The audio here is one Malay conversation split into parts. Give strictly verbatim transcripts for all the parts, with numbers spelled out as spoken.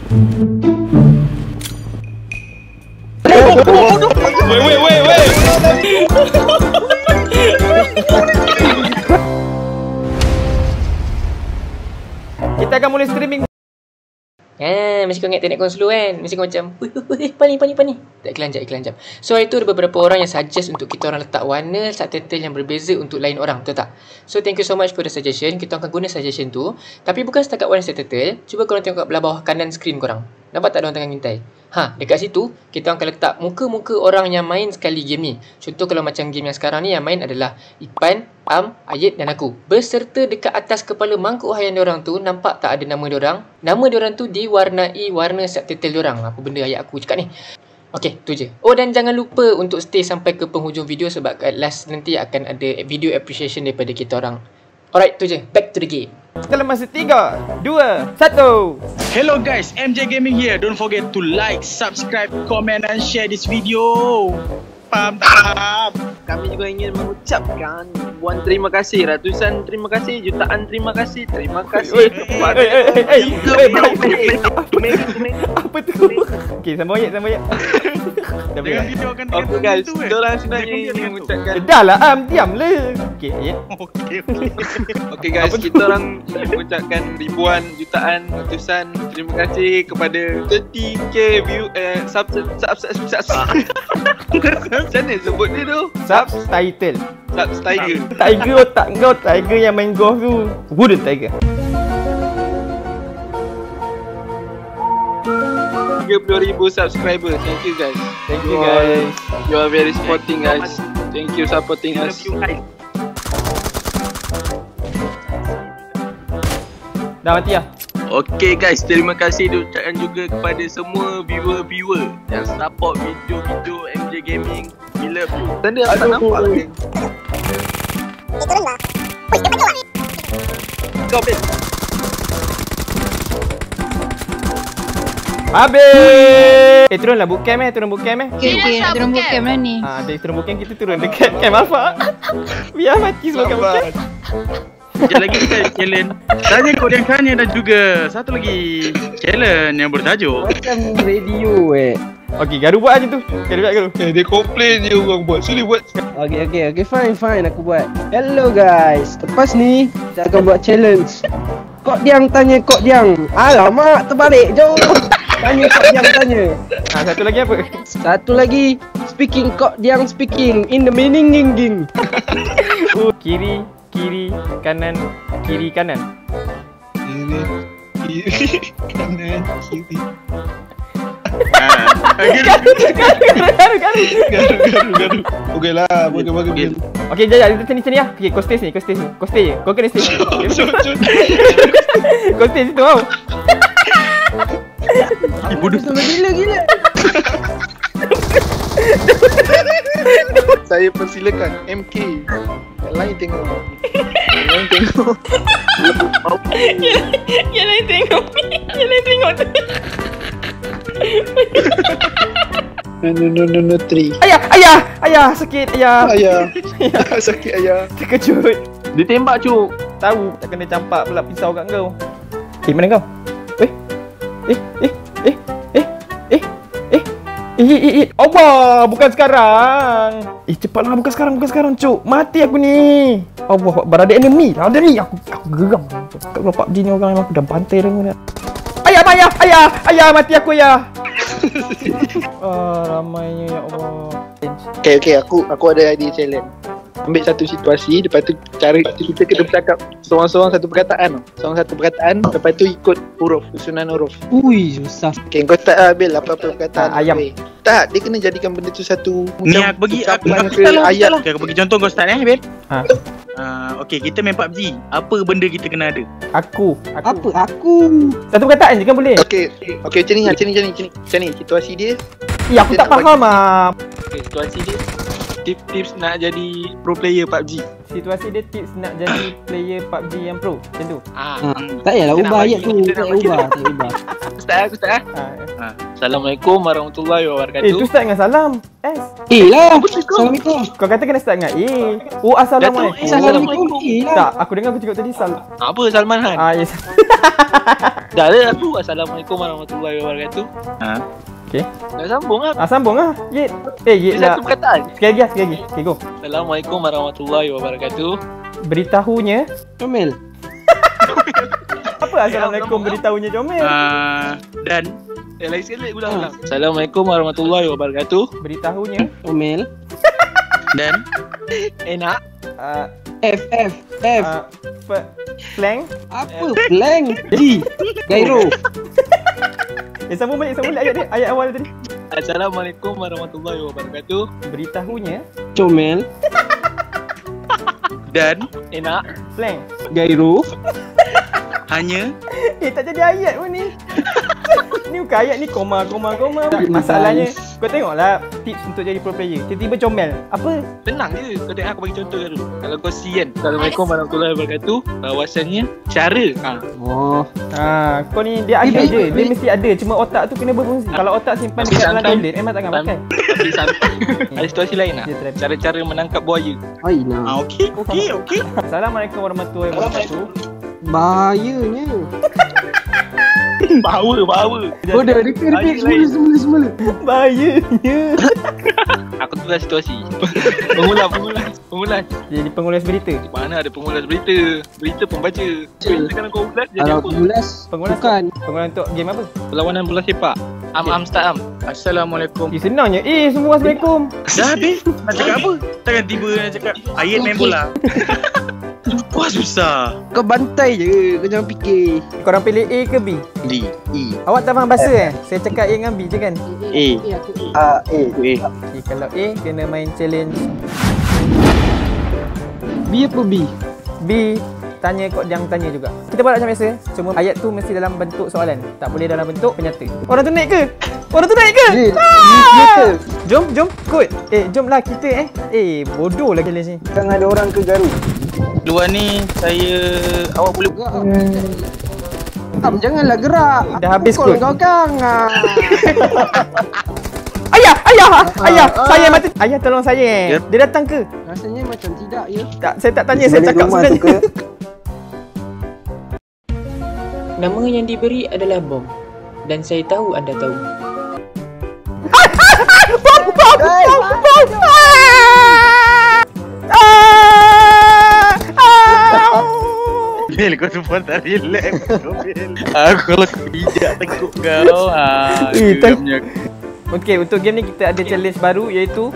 Wait, wait, wait, wait. Kita akan mulai streaming. Ah, mesti kau ingat teknik konsulu kan? Mesti kau macam, wih, wih, wih, pani, pani, pani. Tak iklan jap, iklan jap. So, itu ada beberapa orang yang suggest untuk kita orang letak warna subtitle yang berbeza untuk lain orang, betul tak? So, thank you so much for the suggestion. Kita akan guna suggestion tu. Tapi bukan setakat warna subtitle. Cuba korang tengok kat belah bawah kanan screen korang. Nampak tak ada orang tengah ngintai? Ha, dekat situ, kita akan letak muka-muka orang yang main sekali game ni. Contoh kalau macam game yang sekarang ni, yang main adalah Ipan, Am, Ayed dan aku. Berserta dekat atas kepala mangkuk hayan diorang tu, nampak tak ada nama diorang? Nama diorang tu diwarnai warna subtitle diorang. Apa benda ayat aku cakap ni? Okay, tu je. Oh, dan jangan lupa untuk stay sampai ke penghujung video sebab kat last nanti akan ada video appreciation daripada kita orang. Alright, tu je. Back to the game. Dalam masa tiga, dua, satu. Hello guys, M J Gaming here. Don't forget to like, subscribe, comment and share this video. Pam pam. Kami juga ingin mengucapkan ribuan terima kasih, ratusan terima kasih, jutaan terima kasih, terima kasih kepada apa tu? Okey, sambung ayat, sambung ayat. Jangan video akan okay guys, kita orang sebenarnya ingin mengucapkan dah lah, am, diam lah. Okey, ayat. Okey, okey. Okey guys, kita orang ingin mengucapkan ribuan, jutaan, ratusan terima kasih kepada thirty K view eh sub sub sub sub. Macam mana sebut dia tu? Subtitle. Subs Tiger. Tiger otak kau, Tiger yang main golf tu. Wooden Tiger. tiga puluh ribu subscriber. Thank you guys. Thank you guys. You are very supporting guys. Thank you supporting us. Dah mati lah. Okay guys, terima kasih diucapkan juga kepada semua viewer-viewer yang support video-video M J Gaming. We love you. Tanda aku tak nampak lagi. Eh, turun lah. Wih, dia panjang lah. Kau Ben. Habis. Eh, turunlah bootcamp eh, turun bootcamp eh. Okay, okay, nak turun bootcamp lah ni. Ah, dari turun bootcamp kita turun dekat camp Alpha. Biar mati semua kat bootcamp. Sekejap lagi kita challenge tanya kod yang tanya dan juga satu lagi challenge yang bertajuk macam radio eh. Okey, Garu buat aja tu. Garu buat Garu. Eh, dia komplain je orang buat. Sulit buat. Okay, okay, okay, fine, fine, aku buat. Hello guys, lepas ni kita akan buat challenge. Kok Diang tanya Kok Diang. Alamak, terbalik. Jom. Tanya Kok Diang tanya. Ah, satu lagi apa? Satu lagi speaking Kok Diang speaking in the meaning ging ging. Oh, kiri, kiri, kanan, kiri, kanan. Kiri, kiri, kanan, kiri. Garu, garu, garu. Garu, garu, garu. Okey lah, boleh bagi. Okey, jap, jap, sini, sini lah. Okey, kau stay sini, kau stay sini. Kau stay je. Kau kena stay. Kau stay situ tau. Bodoh sama gila gila. Saya persilakan M K. Yang lain tengok. Yang lain tengok. Yang lain tengok. Yang lain tengok tu. No no no no no three. Ayah, ayah, ayah sakit ayah. Ayah. Sakit ayah. Terkejut. Ditembak cuk. Tahu tak kena campak pula pisau kat kau. Eh, mana kau? Eh. Eh, eh, eh, eh, eh, eh. Eh, eh, eh. Allah, bukan sekarang. Eh, cepatlah bukan sekarang, bukan sekarang cuk. Mati aku ni. Allah, berada enemy. Ada ni aku aku geram. Kalau P U B G ni orang memang aku dah bantai dengan dia. Ayah, ayah, ayah, ayah mati aku ya. Ah, ramainya ya Allah. Okay, okay, aku aku ada idea challenge. Ambil satu situasi, lepas tu cara kita kena bercakap seorang-seorang satu perkataan. Seorang satu perkataan, lepas tu ikut huruf, susunan huruf. Ui, susah. Okay, kau tak ambil apa-apa perkataan. Ah, ayam. Okay. Tak, dia kena jadikan benda tu satu ni aku bagi aku ucapan aku ke tak lah, ayat. okay, aku bagi contoh kau start eh Ben. Ha. Uh, okay, kita main P U B G. Apa benda kita kena ada? Aku, aku. Apa aku? Satu perkataan je kan boleh? Okay, okay, macam ni, macam ni, macam ni, macam ni. Macam ni, situasi dia. Ya, aku Dia tak nak faham ah. Okay, situasi dia tips-tips nak jadi pro player P U B G. Situasi dia tips nak jadi player P U B G yang pro. Macam tu. Ah, Ha, tak payahlah Kita nak ubah bagi- ayat tu. kita Tak nak payah bagi- ubah, tak payah ubah. aku start aku start. Ha. Ha. Assalamualaikum warahmatullahi Eh, tu wabarakatuh. start dengan salam. S. Eh lah, Assalamualaikum. Kau kata kena start dengan A. Oh, assalamualaikum. Datuk, eh, Assalamualaikum. Eh lah. Tak, aku dengar kau cakap tadi sal. Apa Salman Han? Ah, yes. Dah ada aku. Assalamualaikum warahmatullahi wabarakatuh. Ha. Okay. Dah sambung lah. Ah, sambung lah. Yit. Eh, Yit Ini lah. satu perkataan. Sekali lagi, sekali lagi. Okay, go. Assalamualaikum warahmatullahi wabarakatuh. Beritahunya. Comel. Apa Assalamualaikum beritahunya comel? Uh, dan Eh, lagi sekali ulang-ulang. Assalamualaikum warahmatullahi wabarakatuh. Beritahunya. Comel. dan Enak. Uh, F F F. uh, pe- Slang. Apa? Blank. G. Gairo. Eh, sambung balik, sambung balik ayat dia. Ayat awal tadi. Assalamualaikum warahmatullahi wabarakatuh. Beritahunya. Comel. dan Enak. Slang. Gairo. hanya Eh, tak jadi ayat pun ni. Ni bukan ayat ni, koma, koma, koma. Masalahnya, kau tengoklah tips untuk jadi pro player. Tiba-tiba comel. Apa? Tenang je. Kau tengok aku bagi contoh dulu. Kalau kau C kan. Assalamualaikum warahmatullahi wabarakatuh. Bahawasanya cara. Ha. Oh. Ha, kau ni dia ada Eh, je. eh, Dia eh. mesti ada. Cuma otak tu kena berfungsi. Kalau otak simpan Tapi dekat dalam sometimes- toilet, memang takkan pakai. Tapi sampai ada situasi lain lah. Dia try. Cara-cara menangkap buaya. Hai nah. ah, okey okey okey. Assalamualaikum warahmatullahi wabarakatuh. Bahayanya. Bahawa, bahawa. Oh dah repeat repeat Lain, semula lain. semula semula. Bahayanya. Aku tukar situasi. Pengulas, pengulas, pengulas. Jadi pengulas berita. Mana ada pengulas berita? Berita pembaca. Berita kalau kau ulas jadi Kalau apa? pengulas Pengulas bukan. Pengulas untuk game apa? Perlawanan bola sepak. Am am start am. Assalamualaikum. Eh, senangnya. Eh, semua Assalamualaikum. Dah habis. Nak cakap apa? Takkan tiba nak cakap ayat main bola. Wah susah. Kau bantai je, kau jangan fikir. Korang pilih A ke B? D E Awak tak faham bahasa eh? Saya cakap A dengan B je kan? A Ah, eh. A. Okay, kalau A, kena main challenge. B apa B? B, tanya kod yang tanya juga. Kita buat macam biasa. Cuma ayat tu mesti dalam bentuk soalan. Tak boleh dalam bentuk penyata. Orang tu naik ke? Orang tu naik ke? Eh, Ah! ya ke? Jom, jom, kod. Eh, jomlah kita eh. Eh, bodoh lah challenge ni. Jangan ada orang ke Garu. Luar ni saya awak boleh Gerak. Am, janganlah gerak. Dah habis Pukul kot. kau kang. Ah. Ayah, ayah, ayah, ah. saya mati. Ayah tolong saya eh. Ya. Dia datang ke? Rasanya macam tidak ya. Tak, saya tak tanya, saya Balik cakap rumah tu sebenarnya. ke? Nama yang diberi adalah bom. Dan saya tahu anda tahu. Bom, bom, Hey, bom, bom. Ah! Ah! Bil kau semua tak relax. Aku kalau bijak tekuk kau. Ah, Eh, tak- geramnya. Okey, untuk game ni kita ada challenge baru iaitu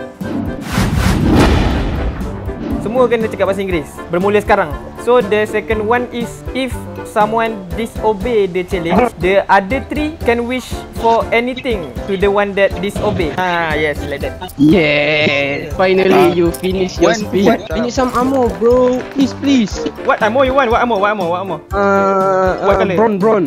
semua kena cakap bahasa Inggeris. Bermula sekarang. So the second one is if someone disobey the challenge, the other three can wish for anything to the one that disobey. Ah, yes, like that. Yes, finally you finish your One- speech. one- I need some ammo, bro. Please, please. What ammo you want? What ammo? What ammo? What ammo? Uh, What uh colour? brown, brown.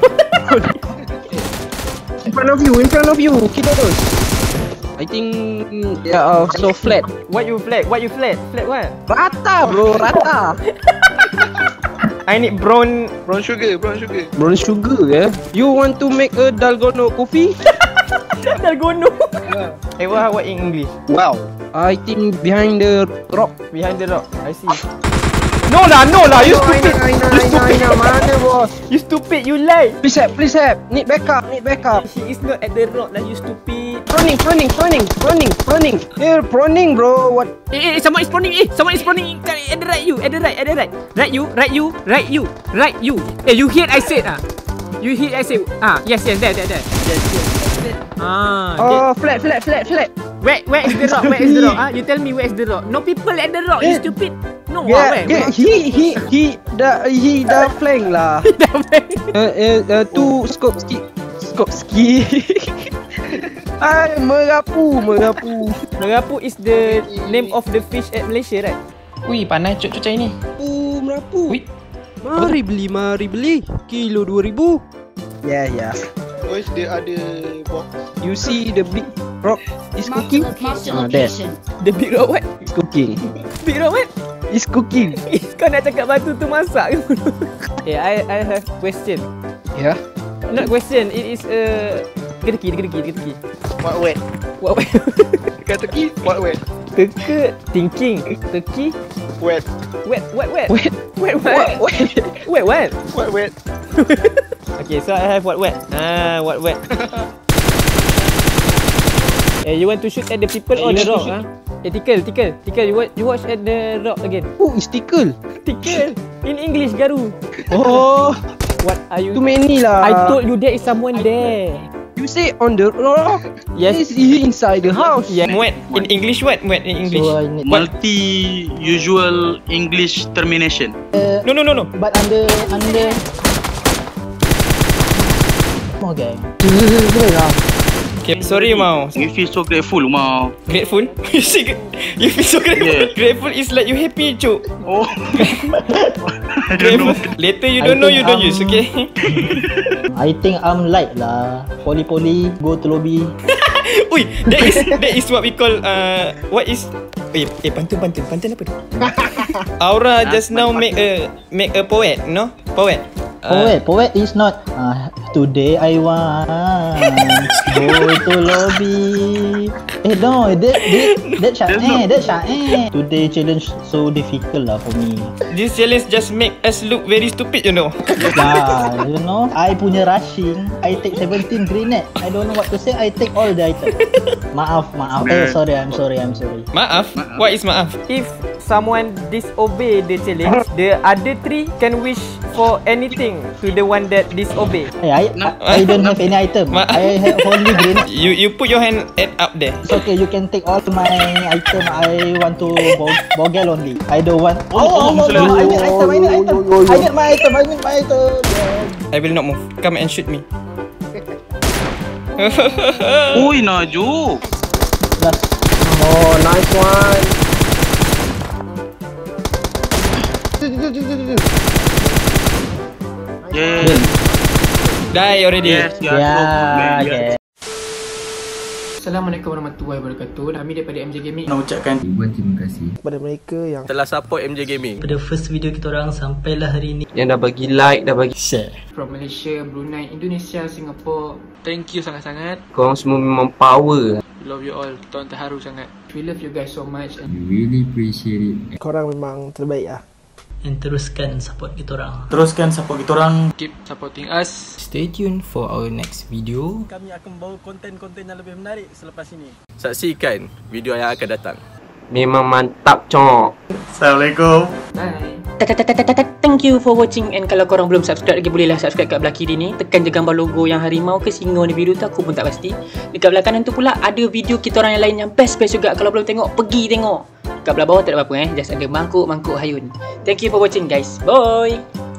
In front of you, in front of you. Kita terus. I think yeah, uh, so flat. What you flat? What you flat? Flat what? Rata, bro, rata. I need brown. Brown sugar, brown sugar. Brown sugar, yeah. You want to make a dalgona coffee? Dalgona. Eh, what, what in English? Wow. I think behind the rock. Behind the rock. I see. No lah, no lah. You Oh, I stupid. know, I know, You I know, I stupid. know. Mana, bos? You stupid. You lie. Please help, please help. Need backup, need backup. He is not at the rock lah. You stupid. Proning, proning, proning, proning, proning. Here, proning, bro. What? Eh, eh, someone is spawning. Eh, someone is spawning at the right you. At the right, at the right. Right you, right you, right you, right you. Eh, you hear I said ah. You hear I said ah. Yes, yes, there, there, there. Yes, yes. Ah. Oh, flat, flat, flat, flat. Where, where is the rock? Where is the rock? Ah, you tell me where is the rock? No people at the rock. You Eh. stupid. No, ah, Yeah, where? yeah, he, he, he, dah, he dah flank lah. Uh, uh, uh, tu scope ski, scope ski. Ay, merapu, merapu. Merapu is the name of the fish at Malaysia, right? Wih, panas cuaca ini. Oh, merapu. Wih. Mari beli, mari beli. Kilo dua ribu. Yeah, yeah. Boys, dia ada box. You see the big rock is cooking? Ah, there. The big rock what? It's cooking. Big rock what? It's cooking. Kau nak cakap batu tu masak ke? Eh, I I have question. Yeah. Not question, it is a teki, teka teki, teka teki. What wet? What wet? Dekat teki, what wet? Teka thinking. Teki. Wet. Wet, wet, wet. Wet. Wet, wet. Wet, wet. What wet? Okay, so I have what wet. Ah, what wet. Eh, you want to shoot at the people or the rock? Ah? Eh, tickle, tickle, tickle. You watch, you watch at the rock again. Oh, is tickle. Tickle. In English, Garu. Oh, What are you? too many lah. I told you there is someone there. You say on the rock. Yes. Is he inside the house? Yeah. Wet. In English, what? Wet in English. So I need, Multi-usual English termination. No, no, no, no. but under under. Okay. Okay, sorry, Mau. We feel so grateful, Mau. Grateful? You see, you feel so grateful. Yeah. Grateful is like you happy, Cuk. Oh. I don't know. Later you I don't know, think you don't I'm- use, okay? I think I'm light lah. Poly poly go to lobby. Ui, that is that is what we call uh what is eh eh pantun pantun pantun apa tu? Aura just now make a make a poet, no? Poet. Poet, poet is not. Uh, today I want go to lobby. Eh no, that that that Syae, that Syae. Today challenge so difficult lah for me. This challenge just make us look very stupid, you know. Lah, you know, I punya rushing. I take seventeen grenade. I don't know what to say. I take all the item. Maaf, maaf. Eh, sorry, I'm sorry, I'm sorry. Maaf. What is maaf? If someone disobey the challenge, the other three can wish for anything to the one that disobey. Hey, I, I, I don't have any item. Ma- I have only grenade. You you put your hand at up there. It's okay, you can take all my item. I want to bo- bogel only. I don't want. Oh, oh, no, no, I need item, I need item. I need my item, I need my item. I will not move. Come and shoot me. Ui, Naju. Last. Oh, nice one. Yeah. Die already. Yes, you are so good, Yeah, man. okay. Assalamualaikum warahmatullahi wabarakatuh. Kami daripada M J Gaming. Nak ucapkan Kepada mereka yang telah support M J Gaming. Pada first video kita orang sampailah hari ini. Yang dah bagi like, dah bagi Share. From Malaysia, Brunei, Indonesia, Singapore. Thank you sangat-sangat. korang semua memang power. Love you all. Kita orang terharu sangat. We love you guys so much. And korang memang terbaik lah. And teruskan support kita orang. Teruskan support kita orang. keep supporting us. Stay tuned for our next video. Kami akan bawa konten-konten yang lebih menarik selepas ini. Saksikan video yang akan datang. Memang mantap, cok. Assalamualaikum. Bye. Thank you for watching. And kalau korang belum subscribe lagi, bolehlah subscribe kat belah kiri ni. Tekan je gambar logo yang harimau ke singa ni biru tu, aku pun tak pasti. Dekat belah kanan tu pula ada video kita orang yang lain yang best-best juga. Kalau belum tengok, pergi tengok. Kat belah bawah tak ada apa-apa eh. Just ada mangkuk-mangkuk hayun. Thank you for watching guys. Bye.